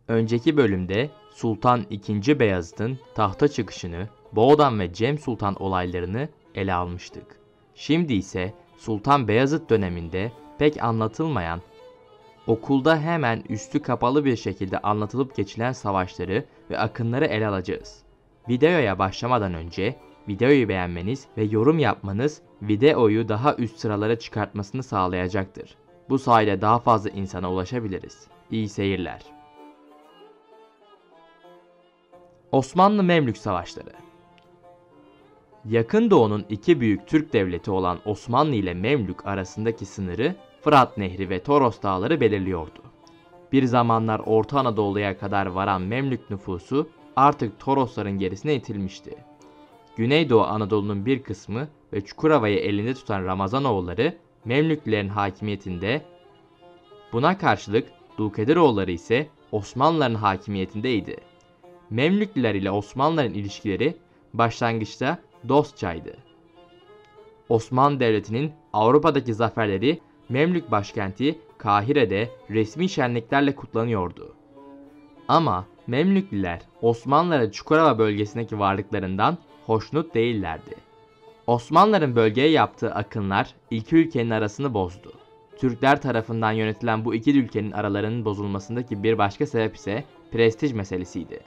Önceki bölümde Sultan II. Beyazıt'ın tahta çıkışını, Boğdan ve Cem Sultan olaylarını ele almıştık. Şimdi ise Sultan Beyazıt döneminde pek anlatılmayan, okulda hemen üstü kapalı bir şekilde anlatılıp geçilen savaşları ve akınları ele alacağız. Videoya başlamadan önce videoyu beğenmeniz ve yorum yapmanız videoyu daha üst sıralara çıkartmasını sağlayacaktır. Bu sayede daha fazla insana ulaşabiliriz. İyi seyirler. Osmanlı-Memlük Savaşları. Yakın Doğu'nun iki büyük Türk devleti olan Osmanlı ile Memlük arasındaki sınırı Fırat Nehri ve Toros Dağları belirliyordu. Bir zamanlar Orta Anadolu'ya kadar varan Memlük nüfusu artık Torosların gerisine itilmişti. Güneydoğu Anadolu'nun bir kısmı ve Çukurova'yı elinde tutan Ramazanoğulları Memlüklülerin hakimiyetinde, buna karşılık Dulkadiroğulları ise Osmanlıların hakimiyetindeydi. Memlüklüler ile Osmanlıların ilişkileri başlangıçta dostçaydı. Osmanlı Devleti'nin Avrupa'daki zaferleri Memlük başkenti Kahire'de resmi şenliklerle kutlanıyordu. Ama Memlüklüler Osmanlılara Çukurova bölgesindeki varlıklarından hoşnut değillerdi. Osmanlıların bölgeye yaptığı akınlar iki ülkenin arasını bozdu. Türkler tarafından yönetilen bu iki ülkenin aralarının bozulmasındaki bir başka sebep ise prestij meselesiydi.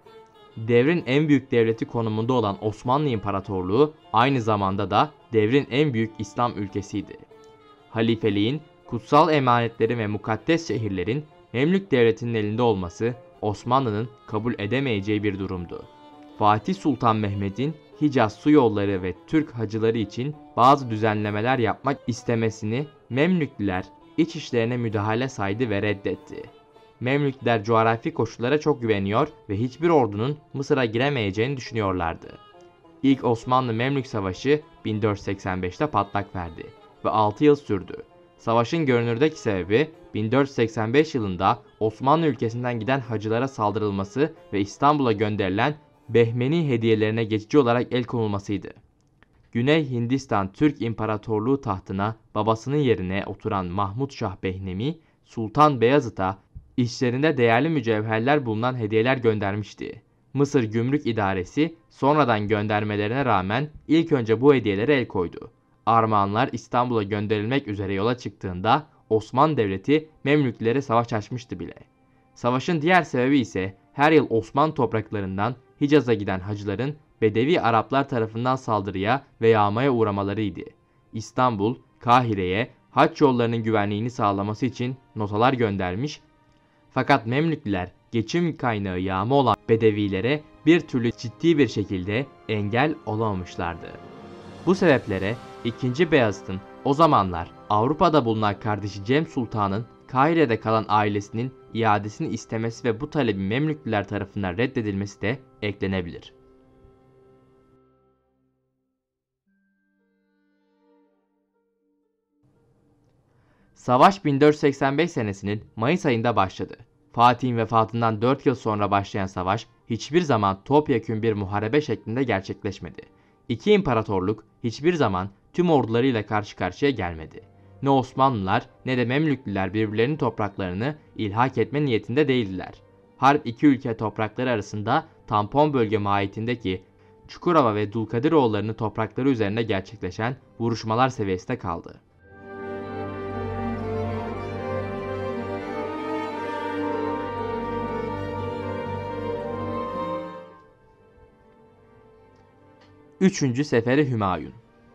Devrin en büyük devleti konumunda olan Osmanlı İmparatorluğu aynı zamanda da devrin en büyük İslam ülkesiydi. Halifeliğin, kutsal emanetlerin ve mukaddes şehirlerin Memlük Devleti'nin elinde olması Osmanlı'nın kabul edemeyeceği bir durumdu. Fatih Sultan Mehmet'in Hicaz su yolları ve Türk hacıları için bazı düzenlemeler yapmak istemesini Memlüklüler iç işlerine müdahale saydı ve reddetti. Memlüklüler coğrafi koşullara çok güveniyor ve hiçbir ordunun Mısır'a giremeyeceğini düşünüyorlardı. İlk Osmanlı-Memlük Savaşı 1485'te patlak verdi ve 6 yıl sürdü. Savaşın görünürdeki sebebi 1485 yılında Osmanlı ülkesinden giden hacılara saldırılması ve İstanbul'a gönderilen Behmeni hediyelerine geçici olarak el konulmasıydı. Güney Hindistan Türk İmparatorluğu tahtına babasının yerine oturan Mahmud Şah Behnemi, Sultan Beyazıt'a İçlerinde değerli mücevherler bulunan hediyeler göndermişti. Mısır Gümrük İdaresi sonradan göndermelerine rağmen ilk önce bu hediyelere el koydu. Armağanlar İstanbul'a gönderilmek üzere yola çıktığında Osmanlı Devleti Memlüklere savaş açmıştı bile. Savaşın diğer sebebi ise her yıl Osmanlı topraklarından Hicaz'a giden hacıların Bedevi Araplar tarafından saldırıya ve yağmaya uğramalarıydı. İstanbul, Kahire'ye haç yollarının güvenliğini sağlaması için notalar göndermiş, fakat Memlüklüler geçim kaynağı yağma olan Bedevilere bir türlü ciddi bir şekilde engel olamamışlardı. Bu sebeplere 2. Beyazıt'ın o zamanlar Avrupa'da bulunan kardeşi Cem Sultan'ın Kahire'de kalan ailesinin iadesini istemesi ve bu talebin Memlüklüler tarafından reddedilmesi de eklenebilir. Savaş 1485 senesinin Mayıs ayında başladı. Fatih'in vefatından 4 yıl sonra başlayan savaş hiçbir zaman topyekün bir muharebe şeklinde gerçekleşmedi. İki imparatorluk hiçbir zaman tüm ordularıyla karşı karşıya gelmedi. Ne Osmanlılar ne de Memlüklüler birbirlerinin topraklarını ilhak etme niyetinde değildiler. Harp iki ülke toprakları arasında tampon bölge mahiyetindeki Çukurova ve Dulkadiroğulları'nın toprakları üzerinde gerçekleşen vuruşmalar seviyesinde kaldı. Üçüncü Seferi Hümayun.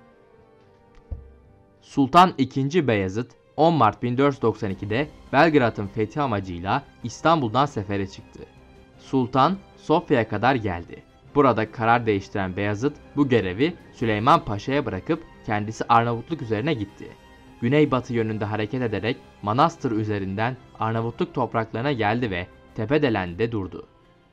Sultan II. Beyazıt 10 Mart 1492'de Belgrad'ın fethi amacıyla İstanbul'dan sefere çıktı. Sultan Sofya'ya kadar geldi. Burada karar değiştiren Beyazıt bu görevi Süleyman Paşa'ya bırakıp kendisi Arnavutluk üzerine gitti. Güneybatı yönünde hareket ederek Manastır üzerinden Arnavutluk topraklarına geldi ve Tepedelen'de durdu.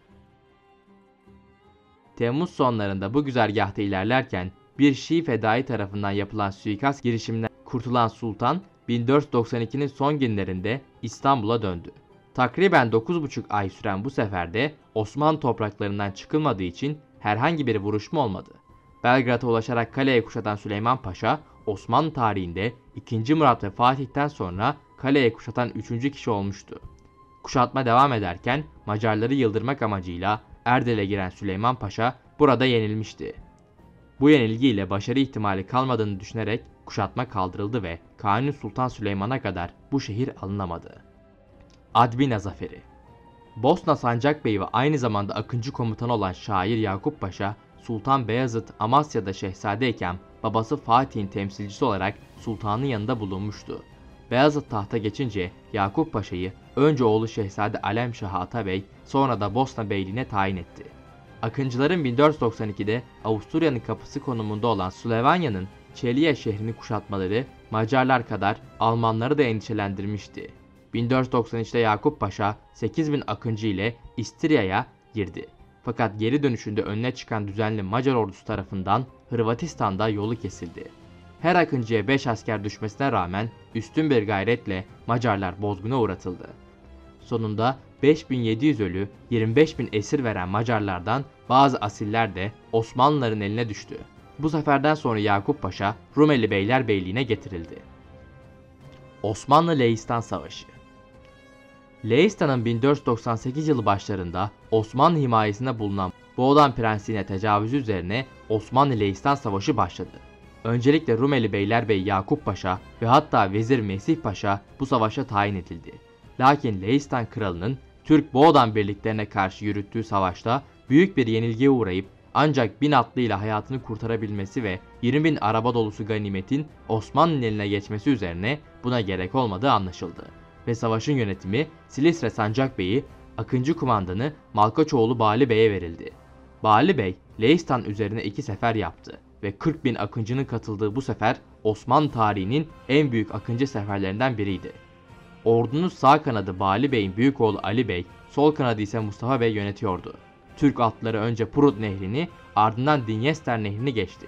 Temmuz sonlarında bu güzergahta ilerlerken bir Şii fedai tarafından yapılan suikast girişiminden kurtulan Sultan 1492'nin son günlerinde İstanbul'a döndü. Takriben 9,5 ay süren bu seferde Osmanlı topraklarından çıkılmadığı için herhangi bir vuruşma olmadı. Belgrad'a ulaşarak kaleyi kuşatan Süleyman Paşa, Osmanlı tarihinde 2. Murat ve Fatih'ten sonra kaleyi kuşatan 3. kişi olmuştu. Kuşatma devam ederken Macarları yıldırmak amacıyla Erdel'e giren Süleyman Paşa burada yenilmişti. Bu yenilgiyle başarı ihtimali kalmadığını düşünerek kuşatma kaldırıldı ve Kanuni Sultan Süleyman'a kadar bu şehir alınamadı. Adbina Zaferi. Bosna Sancakbeyi ve aynı zamanda Akıncı komutanı olan şair Yakup Paşa, Sultan Beyazıt Amasya'da şehzadeyken babası Fatih'in temsilcisi olarak sultanın yanında bulunmuştu. Beyazıt tahta geçince Yakup Paşa'yı önce oğlu Şehzade Alemşah Atabey, sonra da Bosna Beyliğine tayin etti. Akıncıların 1492'de Avusturya'nın kapısı konumunda olan Slovanya'nın Çeliye şehrini kuşatmaları Macarlar kadar Almanları da endişelendirmişti. 1493'te Yakup Paşa 8000 Akıncı ile İstirya'ya girdi. Fakat geri dönüşünde önüne çıkan düzenli Macar ordusu tarafından Hırvatistan'da yolu kesildi. Her Akıncı'ya 5 asker düşmesine rağmen üstün bir gayretle Macarlar bozguna uğratıldı. Sonunda 5700 ölü, 25.000 esir veren Macarlardan bazı asiller de Osmanlıların eline düştü. Bu seferden sonra Yakup Paşa Rumeli Beylerbeyliğine getirildi. Osmanlı-Lehistan Savaşı. Leistan'ın 1498 yılı başlarında Osmanlı himayesinde bulunan Boğdan Prensi'ne tecavüzü üzerine Osmanlı-Lehistan Savaşı başladı. Öncelikle Rumeli Beylerbeyi Yakup Paşa ve hatta Vezir Mesih Paşa bu savaşa tayin edildi. Lakin Lehistan Kralı'nın Türk Boğdan birliklerine karşı yürüttüğü savaşta büyük bir yenilgiye uğrayıp ancak 1000 atlıyla hayatını kurtarabilmesi ve 20.000 araba dolusu ganimetin Osmanlı'nın eline geçmesi üzerine buna gerek olmadığı anlaşıldı. Ve savaşın yönetimi Silistre Sancakbeyi, Akıncı kumandanı Malkaçoğlu Bali Bey'e verildi. Bali Bey, Lehistan üzerine 2 sefer yaptı ve 40.000 Akıncı'nın katıldığı bu sefer Osmanlı tarihinin en büyük Akıncı seferlerinden biriydi. Ordunun sağ kanadı Bali Bey'in büyük oğlu Ali Bey, sol kanadı ise Mustafa Bey yönetiyordu. Türk atları önce Prut Nehri'ni, ardından Dinyester Nehri'ni geçti.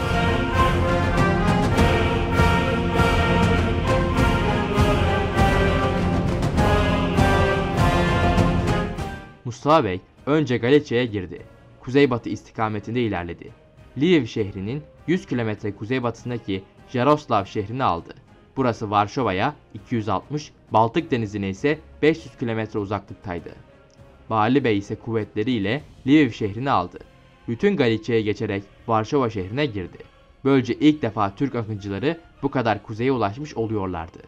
Mustafa Bey önce Galicia'ya girdi. Kuzeybatı istikametinde ilerledi. Lviv şehrinin 100 kilometre kuzeybatısındaki Jaroslav şehrini aldı. Burası Varşova'ya 260, Baltık Denizi'ne ise 500 kilometre uzaklıktaydı. Bali Bey ise kuvvetleriyle Lviv şehrini aldı. Bütün Galicia'ya geçerek Varşova şehrine girdi. Böylece ilk defa Türk akıncıları bu kadar kuzeye ulaşmış oluyorlardı.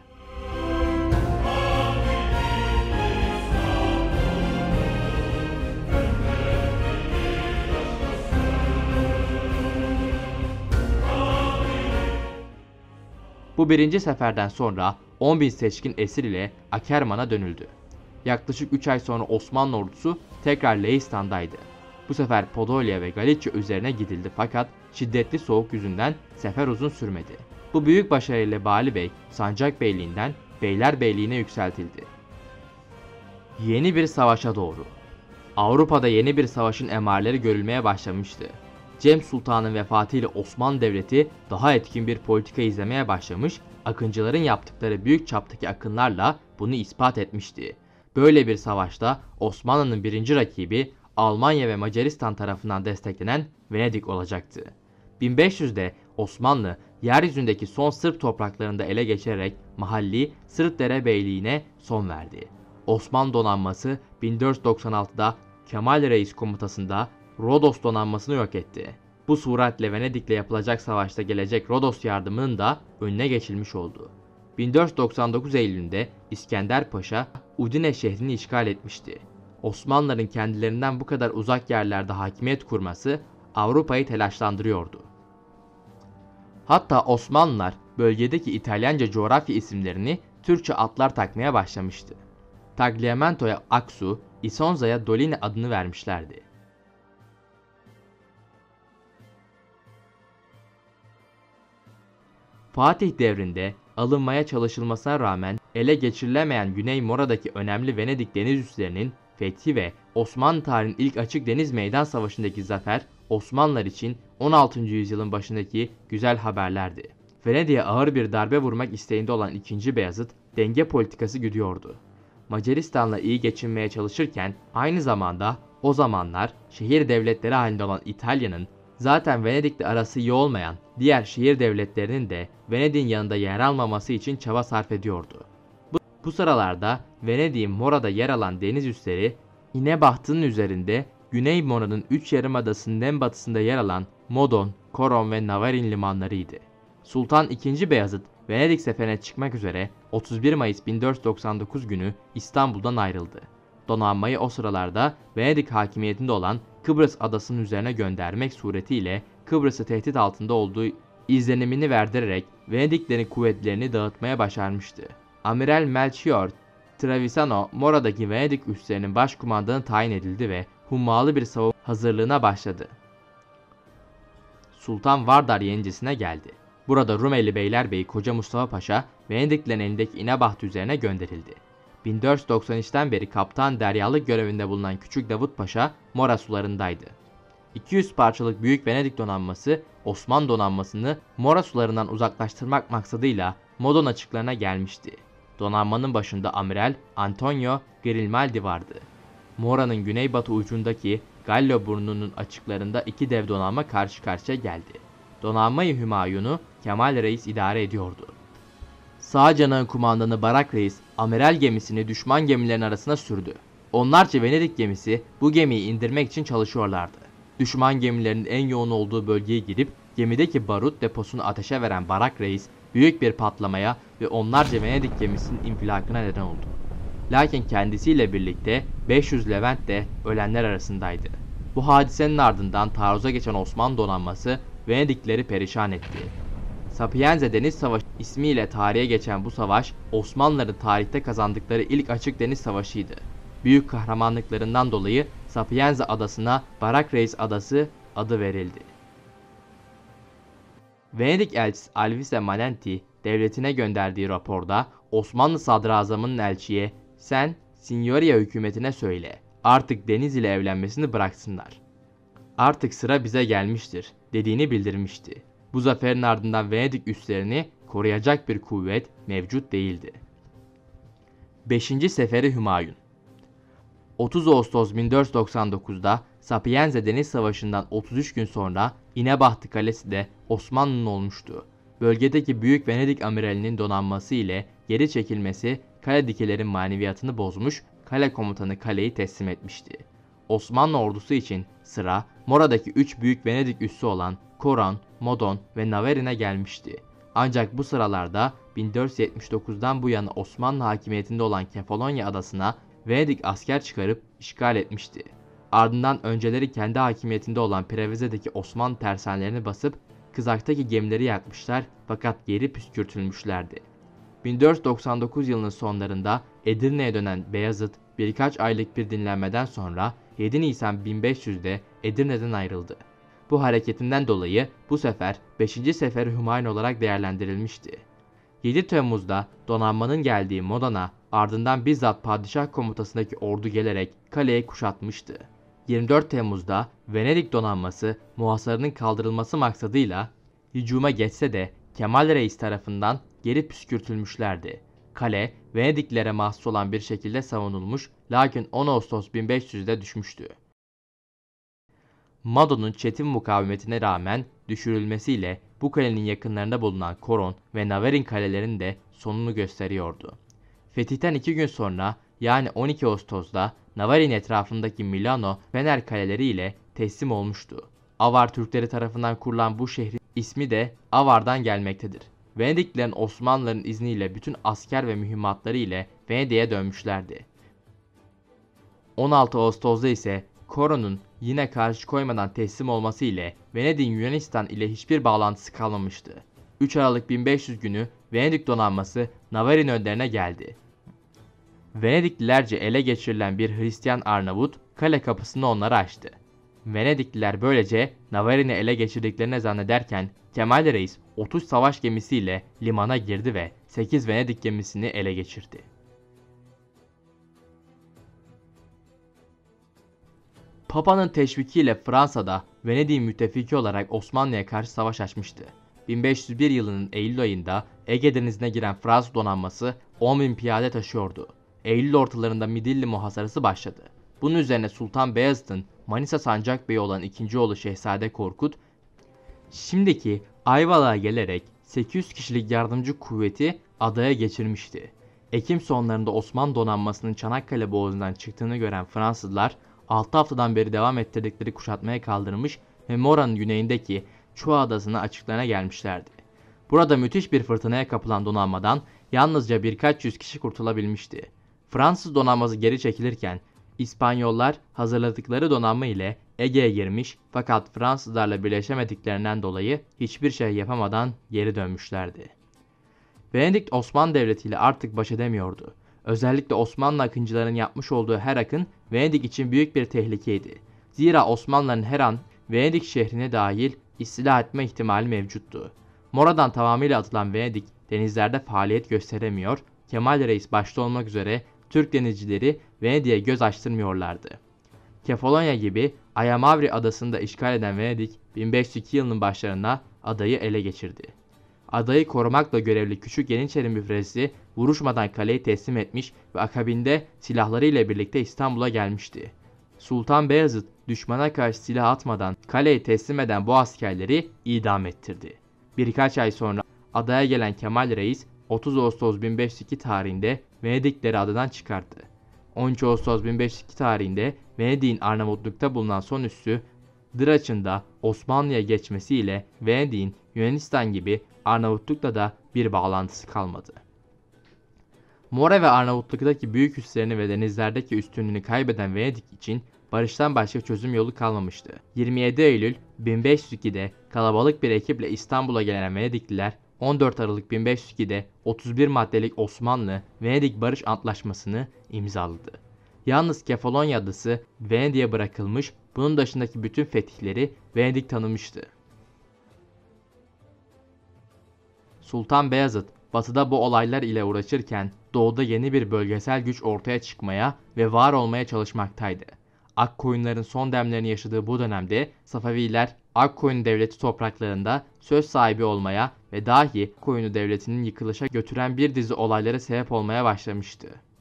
Bu birinci seferden sonra 10.000 seçkin esir ile Akerman'a dönüldü. Yaklaşık 3 ay sonra Osmanlı ordusu tekrar Lehistan'daydı. Bu sefer Podolya ve Galicia üzerine gidildi fakat şiddetli soğuk yüzünden sefer uzun sürmedi. Bu büyük başarıyla Bali Bey, Sancakbeyliğinden Beylerbeyliğine yükseltildi. Yeni bir savaşa doğru. Avrupa'da yeni bir savaşın emareleri görülmeye başlamıştı. Cem Sultan'ın vefatıyla Osmanlı Devleti daha etkin bir politika izlemeye başlamış, Akıncıların yaptıkları büyük çaptaki akınlarla bunu ispat etmişti. Böyle bir savaşta Osmanlı'nın birinci rakibi Almanya ve Macaristan tarafından desteklenen Venedik olacaktı. 1500'de Osmanlı yeryüzündeki son Sırp topraklarında ele geçirerek mahalli Sırpdere Beyliği'ne son verdi. Osmanlı donanması 1496'da Kemal Reis komutasında Rodos donanmasını yok etti. Bu suretle Venedik'le yapılacak savaşta gelecek Rodos yardımının da önüne geçilmiş oldu. 1499 Eylül'ünde İskender Paşa Udine şehrini işgal etmişti. Osmanlıların kendilerinden bu kadar uzak yerlerde hakimiyet kurması Avrupa'yı telaşlandırıyordu. Hatta Osmanlılar bölgedeki İtalyanca coğrafya isimlerini Türkçe adlar takmaya başlamıştı. Tagliamento'ya Aksu, Isonza'ya Dolini adını vermişlerdi. Fatih devrinde alınmaya çalışılmasına rağmen ele geçirilemeyen Güney Mora'daki önemli Venedik deniz üslerinin fethi ve Osmanlı tarihinin ilk açık deniz meydan savaşındaki zafer Osmanlılar için 16. yüzyılın başındaki güzel haberlerdi. Venedik'e ağır bir darbe vurmak isteğinde olan 2. Beyazıt denge politikası güdüyordu. Macaristan'la iyi geçinmeye çalışırken aynı zamanda o zamanlar şehir devletleri halinde olan İtalya'nın zaten Venedik'le arası iyi olmayan diğer şehir devletlerinin de Venedik'in yanında yer almaması için çaba sarf ediyordu. Bu sıralarda Venedik'in Mora'da yer alan deniz üsleri, İnebahtı'nın üzerinde Güney Mora'nın 3 yarımadasının en batısında yer alan Modon, Koron ve Navarin limanlarıydı. Sultan II. Beyazıt, Venedik seferine çıkmak üzere 31 Mayıs 1499 günü İstanbul'dan ayrıldı. Donanmayı o sıralarda Venedik hakimiyetinde olan Kıbrıs adasının üzerine göndermek suretiyle Kıbrıs'ı tehdit altında olduğu izlenimini verdirerek Venediklerin kuvvetlerini dağıtmaya başarmıştı. Amiral Melchior Trevisano, Mora'daki Venedik üslerinin başkumandanı tayin edildi ve hummalı bir savunma hazırlığına başladı. Sultan Vardar yenicesine geldi. Burada Rumeli Beylerbeyi Koca Mustafa Paşa, Venediklerin elindeki İnebaht üzerine gönderildi. 1493'ten beri kaptan deryalık görevinde bulunan Küçük Davut Paşa, Mora sularındaydı. 200 parçalık Büyük Venedik donanması, Osmanlı donanmasını Mora sularından uzaklaştırmak maksadıyla Modon açıklarına gelmişti. Donanmanın başında Amiral Antonio Grimaldi vardı. Mora'nın güneybatı ucundaki Gallo burnunun açıklarında iki dev donanma karşı karşıya geldi. Donanmayı Hümayun'u Kemal Reis idare ediyordu. Sağ canağın kumandanı Barak Reis, amiral gemisini düşman gemilerin arasına sürdü. Onlarca Venedik gemisi bu gemiyi indirmek için çalışıyorlardı. Düşman gemilerinin en yoğun olduğu bölgeye girip gemideki barut deposunu ateşe veren Barak Reis, büyük bir patlamaya ve onlarca Venedik gemisinin infilakına neden oldu. Lakin kendisiyle birlikte 500 Levent de ölenler arasındaydı. Bu hadisenin ardından taarruza geçen Osmanlı donanması Venedikleri perişan etti. Sapienza Deniz Savaşı ismiyle tarihe geçen bu savaş, Osmanlıların tarihte kazandıkları ilk açık deniz savaşıydı. Büyük kahramanlıklarından dolayı Sapienza adasına Barak Reis Adası adı verildi. Venedik elçisi Alvise Manenti, devletine gönderdiği raporda Osmanlı sadrazamının elçiye "Sen Signoria hükümetine söyle, artık deniz ile evlenmesini bıraksınlar. Artık sıra bize gelmiştir" dediğini bildirmişti. Bu zaferin ardından Venedik üslerini koruyacak bir kuvvet mevcut değildi. 5. Seferi Hümayun 30 Ağustos 1499'da Sapienza Deniz Savaşı'ndan 33 gün sonra İnebahtı Kalesi de Osmanlı'nın olmuştu. Bölgedeki Büyük Venedik Amirali'nin donanması ile geri çekilmesi kaledikilerin maneviyatını bozmuş, kale komutanı kaleyi teslim etmişti. Osmanlı ordusu için sıra Mora'daki 3 büyük Venedik üssü olan Koron, Modon ve Naverin'e gelmişti. Ancak bu sıralarda 1479'dan bu yana Osmanlı hakimiyetinde olan Kefalonya adasına Venedik asker çıkarıp işgal etmişti. Ardından önceleri kendi hakimiyetinde olan Preveze'deki Osmanlı tersanelerini basıp Kızak'taki gemileri yakmışlar fakat geri püskürtülmüşlerdi. 1499 yılının sonlarında Edirne'ye dönen Beyazıt birkaç aylık bir dinlenmeden sonra 7 Nisan 1500'de Edirne'den ayrıldı. Bu hareketinden dolayı bu sefer 5. Seferi Hümayun olarak değerlendirilmişti. 7 Temmuz'da donanmanın geldiği Modon'a ardından bizzat padişah komutasındaki ordu gelerek kaleyi kuşatmıştı. 24 Temmuz'da Venedik donanması muhasarının kaldırılması maksadıyla hücuma geçse de Kemal Reis tarafından geri püskürtülmüşlerdi. Kale Venediklilere mahsus olan bir şekilde savunulmuş lakin 10 Ağustos 1500'de düşmüştü. Modon'un çetin mukavemetine rağmen düşürülmesiyle bu kalenin yakınlarında bulunan Koron ve Navarin kalelerinin de sonunu gösteriyordu. Fetihten 2 gün sonra yani 12 Ağustos'da Navarin etrafındaki Milano, Fener kaleleri ile teslim olmuştu. Avar Türkleri tarafından kurulan bu şehrin ismi de Avar'dan gelmektedir. Venediklilerin Osmanlıların izniyle bütün asker ve mühimmatları ile Venedik'e dönmüşlerdi. 16 Ağustos'da ise Koron'un yine karşı koymadan teslim olması ile Venedik'in Yunanistan ile hiçbir bağlantısı kalmamıştı. 3 Aralık 1500 günü Venedik donanması Navarin önlerine geldi. Venediklilerce ele geçirilen bir Hristiyan Arnavut kale kapısını onlara açtı. Venedikliler böylece Navarin'i ele geçirdiklerini zannederken Kemal Reis 30 savaş gemisiyle limana girdi ve 8 Venedik gemisini ele geçirdi. Papa'nın teşvikiyle Fransa'da Venedik'in müttefiki olarak Osmanlı'ya karşı savaş açmıştı. 1501 yılının Eylül ayında Ege Denizi'ne giren Fransız donanması 10.000 piyade taşıyordu. Eylül ortalarında Midilli muhasarası başladı. Bunun üzerine Sultan Beyazıt'ın Manisa Sancakbeyi olan ikinci oğlu Şehzade Korkut, şimdiki Ayvalık'a gelerek 800 kişilik yardımcı kuvveti adaya geçirmişti. Ekim sonlarında Osmanlı donanmasının Çanakkale Boğazı'ndan çıktığını gören Fransızlar 6 haftadan beri devam ettirdikleri kuşatmaya kaldırmış ve Mora'nın güneyindeki Chua Adası'na açıklarına gelmişlerdi. Burada müthiş bir fırtınaya kapılan donanmadan yalnızca birkaç yüz kişi kurtulabilmişti. Fransız donanması geri çekilirken İspanyollar hazırladıkları donanma ile Ege'ye girmiş fakat Fransızlarla birleşemediklerinden dolayı hiçbir şey yapamadan geri dönmüşlerdi. Venedik Osmanlı Devleti ile artık baş edemiyordu. Özellikle Osmanlı akıncıların yapmış olduğu her akın Venedik için büyük bir tehlikeydi. Zira Osmanlıların her an Venedik şehrine dahil istila etme ihtimali mevcuttu. Mora'dan tamamıyla atılan Venedik denizlerde faaliyet gösteremiyor, Kemal Reis başta olmak üzere Türk denizcileri Venedik'e göz açtırmıyorlardı. Kefalonya gibi Ayamavri adasını da işgal eden Venedik 1502 yılının başlarında adayı ele geçirdi. Adayı korumakla görevli Küçük Yeniçeri müfrezesi vuruşmadan kaleyi teslim etmiş ve akabinde silahlarıyla birlikte İstanbul'a gelmişti. Sultan Beyazıt düşmana karşı silah atmadan kaleyi teslim eden bu askerleri idam ettirdi. Birkaç ay sonra adaya gelen Kemal Reis 30 Ağustos 1502 tarihinde Venedikleri adadan çıkarttı. 13 Ağustos 1502 tarihinde Venedik'in Arnavutluk'ta bulunan son üssü Draç'ın da Osmanlı'ya geçmesiyle Venedik'in Yunanistan gibi Arnavutluk'la da bir bağlantısı kalmadı. Mora ve Arnavutluk'taki büyük üslerini ve denizlerdeki üstünlüğünü kaybeden Venedik için barıştan başka çözüm yolu kalmamıştı. 27 Eylül 1502'de kalabalık bir ekiple İstanbul'a gelen Venedikliler 14 Aralık 1502'de 31 maddelik Osmanlı-Venedik Barış Antlaşması'nı imzaladı. Yalnız Kefalonya adası Venedik'e bırakılmış, bunun dışındaki bütün fetihleri Venedik tanımıştı. Sultan Beyazıt, batıda bu olaylar ile uğraşırken doğuda yeni bir bölgesel güç ortaya çıkmaya ve var olmaya çalışmaktaydı. Akkoyunların son demlerini yaşadığı bu dönemde Safaviler Akkoyun Devleti topraklarında söz sahibi olmaya ve dahi Akkoyunlu Devleti'nin yıkılışa götüren bir dizi olaylara sebep olmaya başlamıştı.